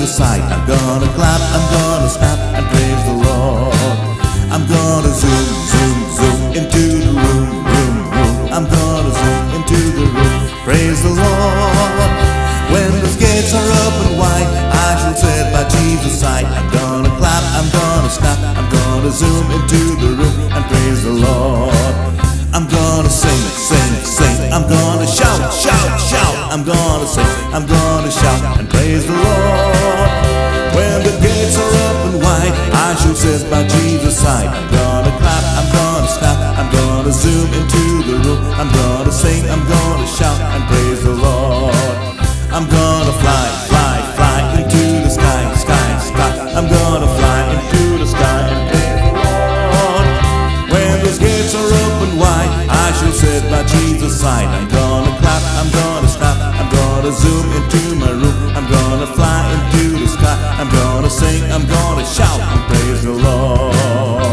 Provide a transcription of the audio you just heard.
Jesus' side. I'm gonna clap, I'm gonna snap and praise the Lord. I'm gonna zoom, zoom, zoom into the room, room, room. I'm gonna zoom into the room, praise the Lord. When the gates are open wide, I shall sit by Jesus' side. I'm gonna clap, I'm gonna snap, I'm gonna zoom into the room and praise the Lord. I'm gonna sing, sing, sing. I'm gonna shout, shout, shout. I'm gonna sing, I'm gonna shout and praise the Lord. When the gates are open wide, I shall sit by Jesus' side. I'm gonna clap, I'm gonna snap, I'm gonna zoom into the room. I'm gonna sing, I'm gonna shout and praise the Lord. I'm gonna fly, fly, fly into the sky, sky, sky. I'm gonna fly into the sky and praise the Lord. When those gates are open wide, I shall sit by Jesus' side. I'm gonna clap, I'm gonna snap, I'm gonna zoom into my room. I'm gonna fly into the sky. I'm gonna sing, I'm gonna shout and praise the Lord.